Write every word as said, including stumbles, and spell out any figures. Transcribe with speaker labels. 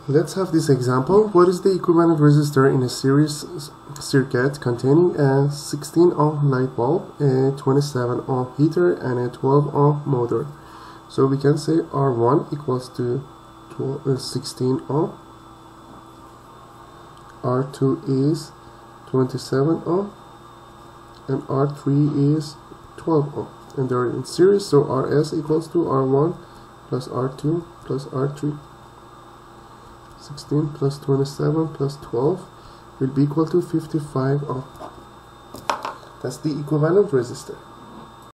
Speaker 1: let's have this example. What is the equivalent resistor in a series circuit containing a sixteen ohm light bulb, a twenty-seven ohm heater, and a twelve ohm motor? So we can say R one equals to sixteen ohm, R two is twenty-seven ohm, and R three is twelve ohm, and they're in series, so R S equals to R one plus R two plus R three. sixteen plus twenty-seven plus twelve will be equal to fifty-five ohm. That's the equivalent resistor.